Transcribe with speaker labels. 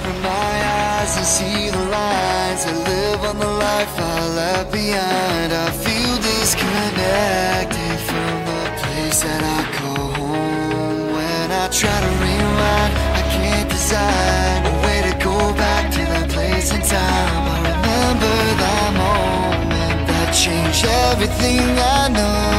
Speaker 1: Open my eyes and see the lines. I live on the life I left behind. I feel disconnected from the place that I call home. When I try to rewind, I can't decide a way to go back to that place in time. I remember that moment that changed everything I know.